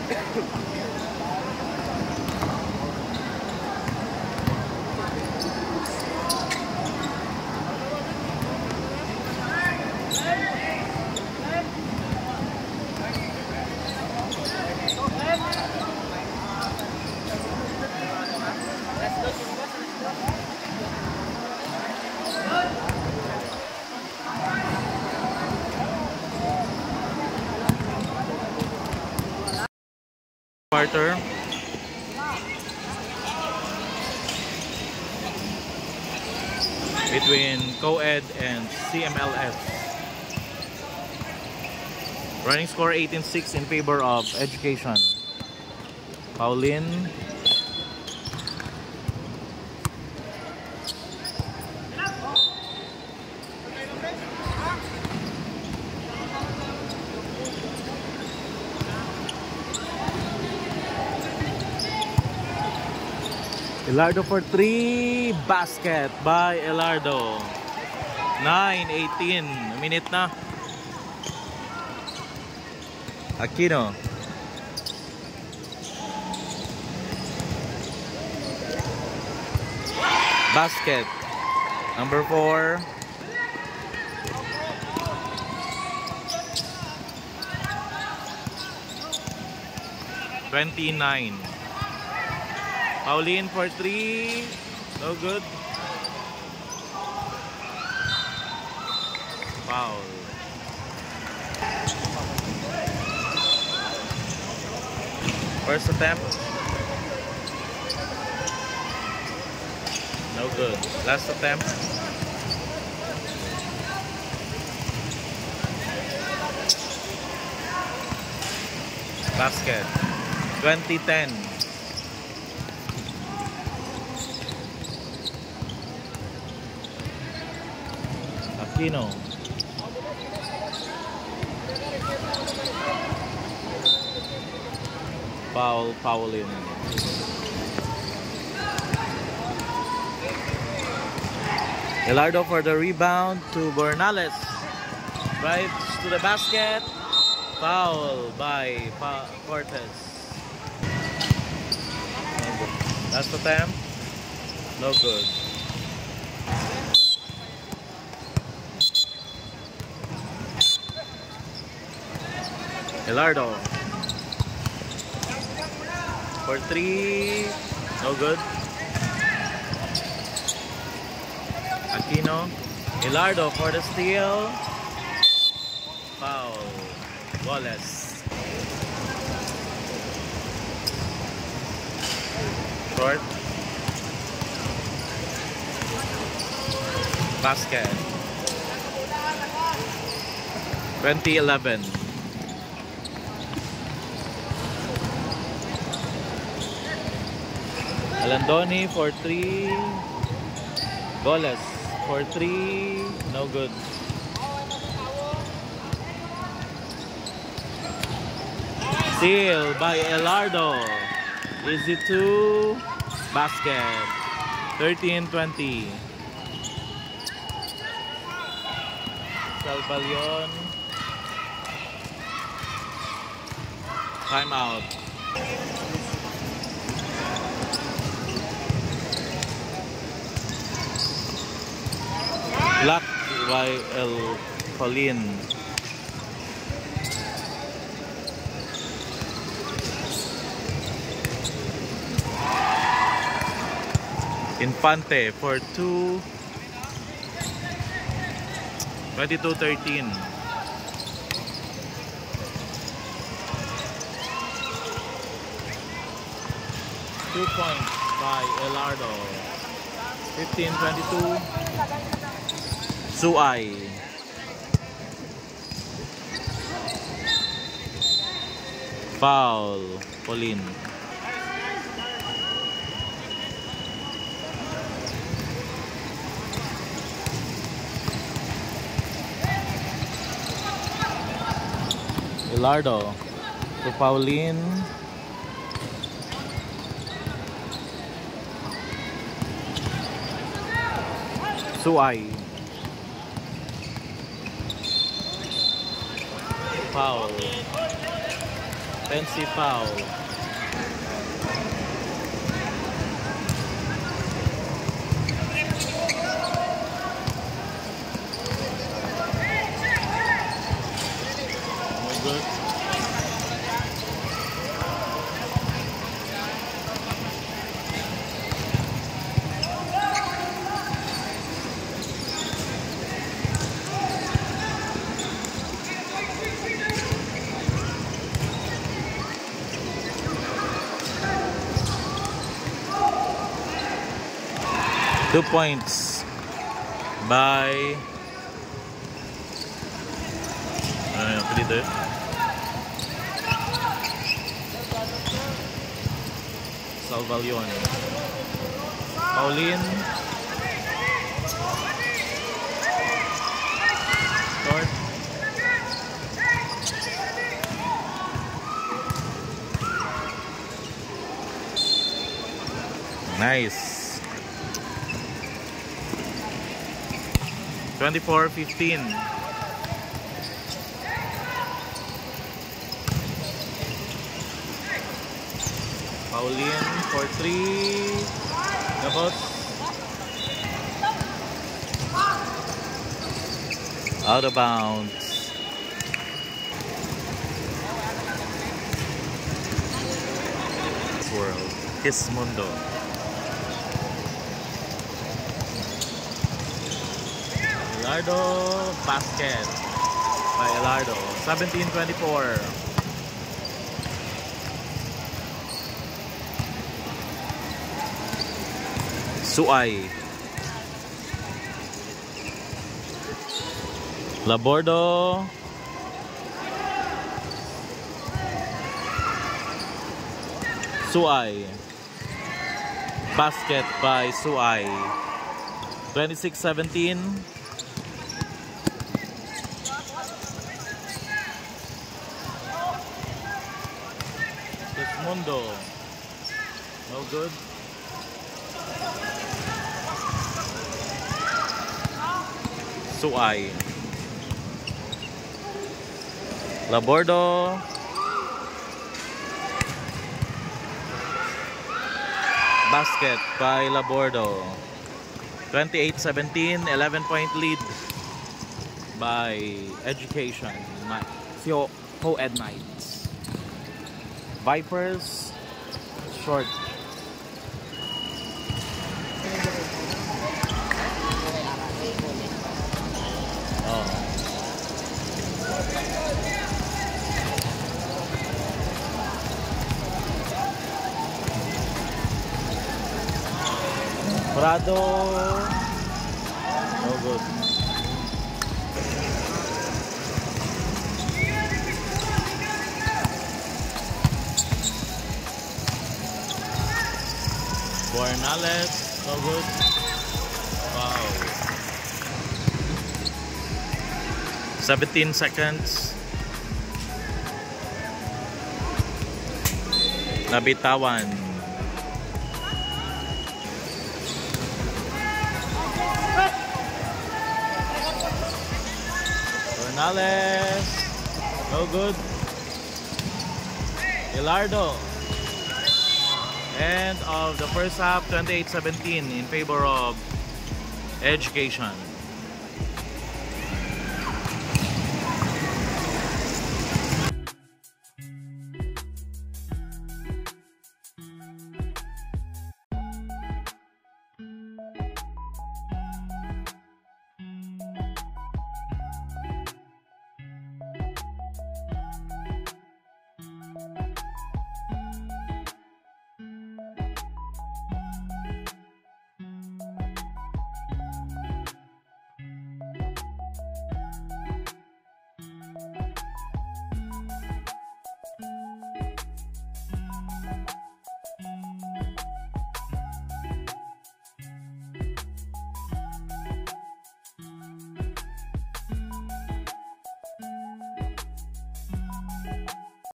Quarter. Between Co-Ed and CMLS. Running score 18-6 in favor of Education. Pauline. Elardo for 3. Basket by Elardo. 9:18. Minute na. Aquino. Basket. Number 4. $29. Pauline for 3. No good. Foul. First attempt. No good. Last attempt. Basket. 20-10. Aquino. Pauline. Elardo for the rebound to Bernales. Drives to the basket. Foul by Cortez. Last attempt. No good. Elardo for 3. No good. Aquino. Elardo for the steal. Foul. Wallace. Short. Basket. 20-11. Alandoni for 3. Goles for 3. No good. Steal by Elardo. Easy 2. Basket. 13-20. Salvalion. Time out. Blocked by Pauline. Infante for 2. 22-13. Two points by Elardo. 15-22. Suai. Foul. Pauline. Elardo to Pauline. Suai. Foul. Offensive foul. No good. Two points by Pedro. Salvalion. Pauline. Short. Nice. 24-15. Pauline for 3. About out of bounds. World. Kiss Mundo. Elardo, basket by Elardo. 17-24. Suay. Labordo. Suay. Basket by Suay. 26-17. Mundo. No good. Suay. Labordo. Basket by Labordo. 28-17. 11-point lead by Education. Co-ed Knights. Vipers short. Prado. No good. Bornales, no good. Wow. 17 seconds. Nabitawan. Bornales, no good. Elardo. End of the first half, 28-17 in favor of Education.